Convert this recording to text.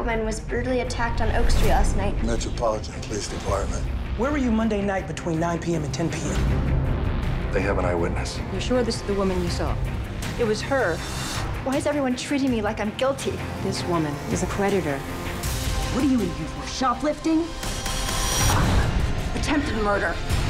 woman was brutally attacked on Oak Street last night. Metropolitan Police Department. Where were you Monday night between 9 p.m. and 10 p.m.? They have an eyewitness. You're sure this is the woman you saw? It was her. Why is everyone treating me like I'm guilty? This woman is a predator. What are you in here for? Shoplifting? Attempted murder.